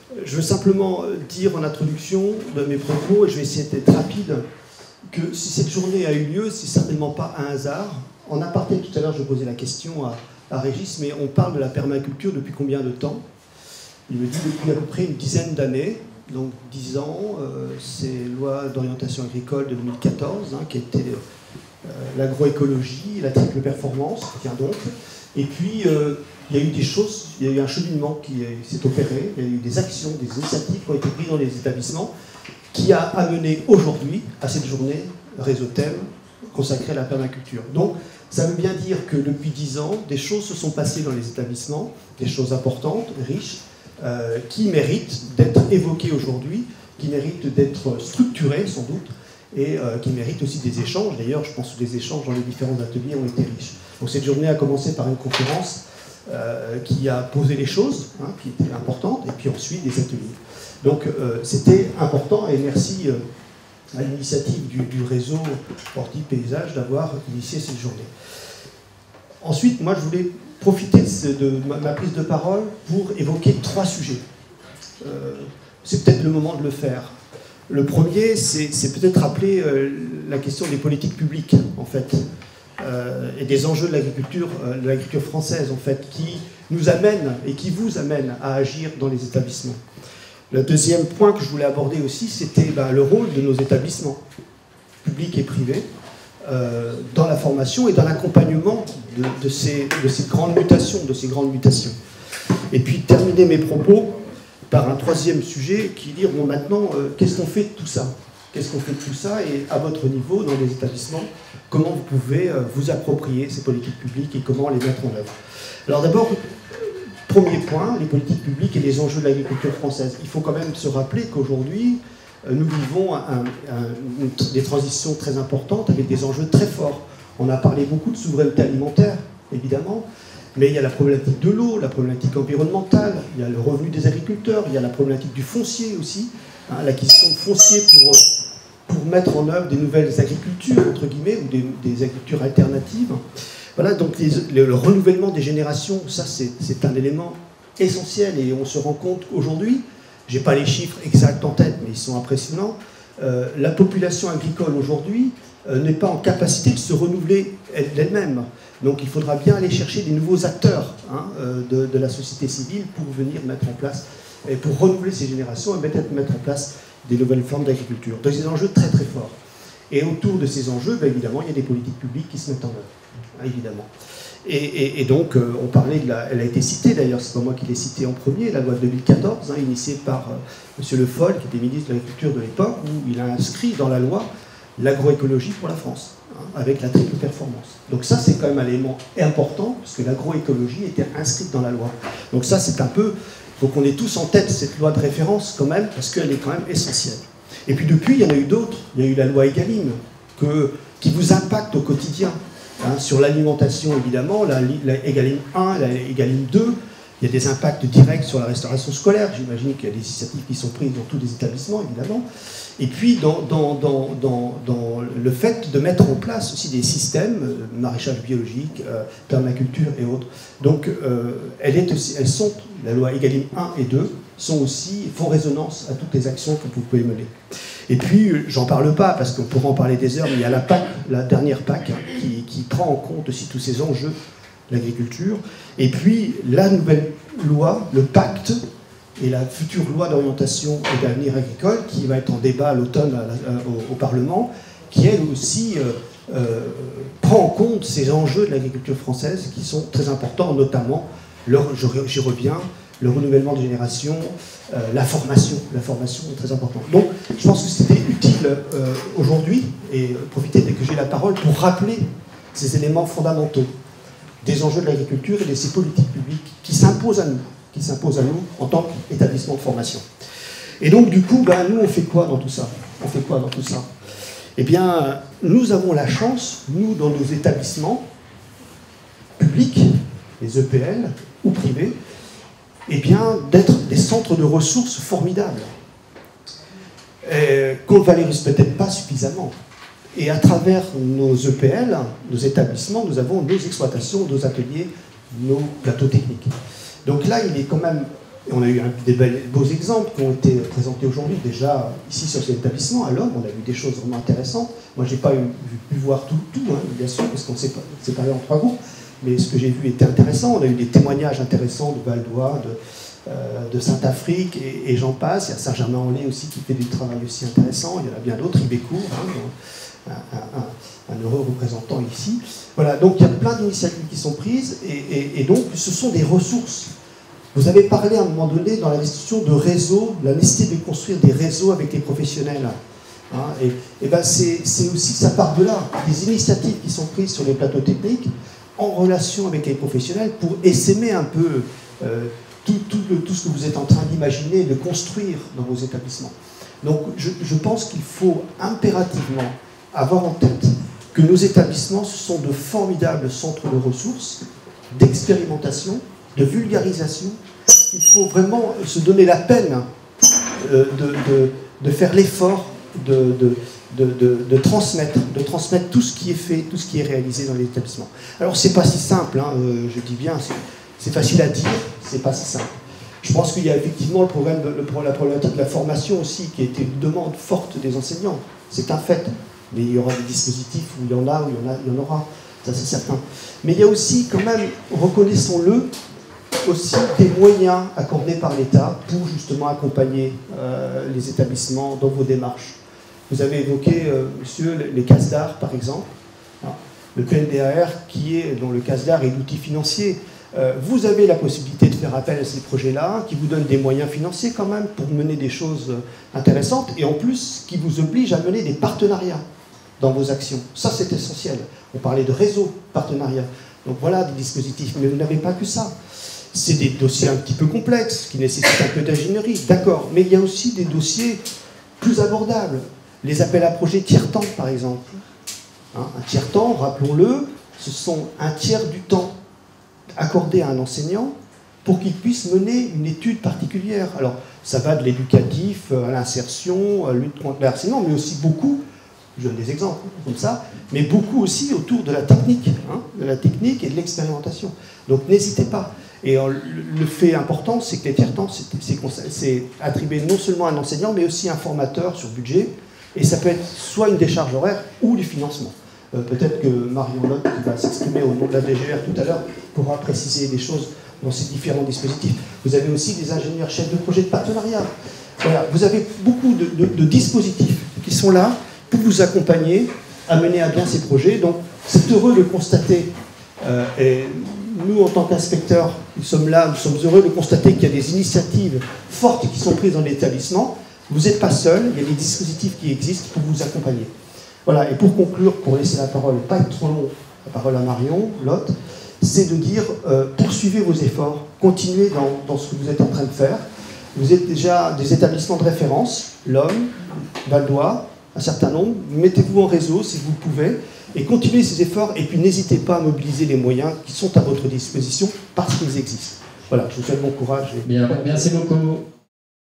Je veux simplement dire en introduction de mes propos, et je vais essayer d'être rapide, que si cette journée a eu lieu, c'est certainement pas un hasard. En aparté, tout à l'heure, je posais la question à Régis, mais on parle de la permaculture depuis combien de temps? Il me dit depuis à peu près une dizaine d'années, donc 10 ans, c'est loi d'orientation agricole de 2014, qui était l'agroécologie, la triple performance, tiens donc. Et puis, il y a eu des choses, il y a eu un cheminement qui s'est opéré, il y a eu des actions, des initiatives qui ont été prises dans les établissements, qui a amené aujourd'hui à cette journée réseau thème consacrée à la permaculture. Donc, ça veut bien dire que depuis 10 ans, des choses se sont passées dans les établissements, des choses importantes, riches, qui méritent d'être évoquées aujourd'hui, qui méritent d'être structurées sans doute, et qui méritent aussi des échanges. D'ailleurs, je pense que les échanges dans les différents ateliers ont été riches. Donc cette journée a commencé par une conférence qui a posé les choses, qui était importante, et puis ensuite des ateliers. Donc c'était important, et merci à l'initiative du réseau Horti Paysage d'avoir initié cette journée. Ensuite, moi je voulais profiter de ma prise de parole pour évoquer 3 sujets. C'est peut-être le moment de le faire. Le premier, c'est peut-être rappeler la question des politiques publiques, en fait, et des enjeux de l'agriculture française, en fait, qui nous amènent et qui vous amènent à agir dans les établissements. Le deuxième point que je voulais aborder aussi, c'était le rôle de nos établissements, publics et privés, dans la formation et dans l'accompagnement de ces grandes mutations, Et puis terminer mes propos par un troisième sujet qui dit, bon, maintenant, qu'est-ce qu'on fait de tout ça? Qu'est-ce qu'on fait de tout ça? Et à votre niveau, dans les établissements, comment vous pouvez vous approprier ces politiques publiques et comment les mettre en œuvre? Alors d'abord, premier point, les politiques publiques et les enjeux de l'agriculture française. Il faut quand même se rappeler qu'aujourd'hui, nous vivons des transitions très importantes avec des enjeux très forts. On a parlé beaucoup de souveraineté alimentaire, évidemment, mais il y a la problématique de l'eau, la problématique environnementale, il y a le revenu des agriculteurs, il y a la problématique du foncier aussi, l'acquisition de foncier pour mettre en œuvre des nouvelles agricultures, entre guillemets, ou des agricultures alternatives. Voilà, donc le renouvellement des générations, ça c'est un élément essentiel, et on se rend compte qu'aujourd'hui, je n'ai pas les chiffres exacts en tête, mais ils sont impressionnants, la population agricole aujourd'hui n'est pas en capacité de se renouveler d'elle-même. Donc il faudra bien aller chercher des nouveaux acteurs de la société civile pour venir mettre en place, et pour renouveler ces générations et peut-être mettre en place des nouvelles formes d'agriculture. Donc des enjeux très très forts. Et autour de ces enjeux, évidemment, il y a des politiques publiques qui se mettent en œuvre, évidemment. Et donc, on parlait elle a été citée, d'ailleurs, c'est pas moi qui l'ai citée en premier, la loi de 2014, initiée par M. Le Foll, qui était ministre de l'Agriculture de l'époque, où il a inscrit dans la loi l'agroécologie pour la France, avec la triple performance. Donc ça, c'est quand même un élément important, parce que l'agroécologie était inscrite dans la loi. Donc ça, c'est un peu... Il faut qu'on ait tous en tête cette loi de référence, quand même, parce qu'elle est quand même essentielle. Et puis depuis, il y en a eu d'autres. Il y a eu la loi Egalim, qui vous impacte au quotidien. Sur l'alimentation, évidemment, la Egalim 1, la Egalim 2, il y a des impacts directs sur la restauration scolaire. J'imagine qu'il y a des initiatives qui sont prises dans tous les établissements, évidemment. Et puis, dans le fait de mettre en place aussi des systèmes, maraîchage biologique, permaculture et autres. Donc, elles sont, la loi Egalim 1 et 2, font résonance à toutes les actions que vous pouvez mener. Et puis, j'en parle pas, parce qu'on pourra en parler des heures, mais il y a la PAC, la dernière PAC, qui prend en compte aussi tous ces enjeux de l'agriculture. Et puis, la nouvelle loi, le pacte, et la future loi d'orientation et d'avenir agricole, qui va être en débat à l'automne au Parlement, qui, elle aussi, prend en compte ces enjeux de l'agriculture française, qui sont très importants, notamment, j'y reviens, le renouvellement des générations, la formation est très importante. Donc, je pense que c'était utile aujourd'hui, et profiter dès que j'ai la parole, pour rappeler ces éléments fondamentaux des enjeux de l'agriculture et de ces politiques publiques qui s'imposent à nous, en tant qu'établissement de formation. Et donc, du coup, nous, on fait quoi dans tout ça? Eh bien, nous avons la chance, nous, dans nos établissements publics, les EPL ou privés, eh bien, d'être des centres de ressources formidables, qu'on ne valorise peut-être pas suffisamment. Et à travers nos EPL, nos établissements, nous avons nos exploitations, nos ateliers, nos plateaux techniques. Donc là, il est quand même Et on a eu des beaux exemples qui ont été présentés aujourd'hui. Déjà, ici sur cet établissement, à l'Homme, on a vu des choses vraiment intéressantes. Moi, je n'ai pas pu voir tout hein, bien sûr, parce qu'on s'est séparé en 3 groupes. Mais ce que j'ai vu était intéressant. On a eu des témoignages intéressants de Val d'Oise, de Saint-Afrique, et j'en passe. Il y a Saint-Germain-en-Laye aussi qui fait du travail aussi intéressant. Il y en a bien d'autres, Ibécourt, hein, un heureux représentant ici. Voilà, donc il y a plein d'initiatives qui sont prises, et donc ce sont des ressources. Vous avez parlé à un moment donné dans la discussion de réseaux, la nécessité de construire des réseaux avec les professionnels. Hein, et ben c'est aussi, ça part de là, des initiatives qui sont prises sur les plateaux techniques en relation avec les professionnels pour essaimer un peu tout ce que vous êtes en train d'imaginer, de construire dans vos établissements. Donc je pense qu'il faut impérativement avoir en tête que nos établissements, ce sont de formidables centres de ressources, d'expérimentation, de vulgarisation. Il faut vraiment se donner la peine de faire l'effort de transmettre tout ce qui est fait, tout ce qui est réalisé dans les établissements. Alors c'est pas si simple, hein, je dis bien, c'est facile à dire, c'est pas si simple. Je pense qu'il y a effectivement la problématique de la formation aussi, qui a été une demande forte des enseignants, c'est un fait. Mais il y aura des dispositifs où il y en a, il y en aura, ça c'est certain. Mais il y a aussi quand même, reconnaissons-le, aussi des moyens accordés par l'État pour justement accompagner les établissements dans vos démarches. Vous avez évoqué, monsieur, les CASDAR par exemple, le PNDAR dont le CASDAR est l'outil financier. Vous avez la possibilité de faire appel à ces projets-là, qui vous donnent des moyens financiers quand même pour mener des choses intéressantes, et en plus qui vous obligent à mener des partenariats dans vos actions. Ça c'est essentiel. On parlait de réseau, partenariat. Donc voilà des dispositifs, mais vous n'avez pas que ça. C'est des dossiers un petit peu complexes, qui nécessitent un peu d'ingénierie, d'accord, mais il y a aussi des dossiers plus abordables. Les appels à projets tiers-temps, par exemple. Hein, un tiers-temps, rappelons-le, ce sont un tiers du temps accordé à un enseignant pour qu'il puisse mener une étude particulière. Alors, ça va de l'éducatif à l'insertion, à la lutte contre le harcèlement, mais aussi beaucoup, je donne des exemples comme ça, mais beaucoup aussi autour de la technique, hein, de la technique et de l'expérimentation. Donc, n'hésitez pas. Et le fait important, c'est que les tiers-temps, c'est attribué non seulement à un enseignant, mais aussi à un formateur sur budget. Et ça peut être soit une décharge horaire ou du financement. Peut-être que Marion Lotte, qui va s'exprimer au nom de la DGR tout à l'heure, pourra préciser des choses dans ces différents dispositifs. Vous avez aussi des ingénieurs chefs de projet de partenariat. Voilà, vous avez beaucoup de dispositifs qui sont là pour vous accompagner à mener à bien ces projets. Donc, c'est heureux de constater, et nous, en tant qu'inspecteurs, nous sommes là, nous sommes heureux de constater qu'il y a des initiatives fortes qui sont prises dans l'établissement. Vous n'êtes pas seul, il y a des dispositifs qui existent pour vous accompagner. Voilà, et pour conclure, pour laisser la parole, pas être trop long, la parole à Marion Lotte, c'est de dire, poursuivez vos efforts, continuez dans ce que vous êtes en train de faire. Vous êtes déjà des établissements de référence, l'Homme, Val d'Oise, un certain nombre. Mettez-vous en réseau si vous le pouvez, et continuez ces efforts, et puis n'hésitez pas à mobiliser les moyens qui sont à votre disposition, parce qu'ils existent. Voilà, je vous souhaite bon courage. Bien, merci beaucoup.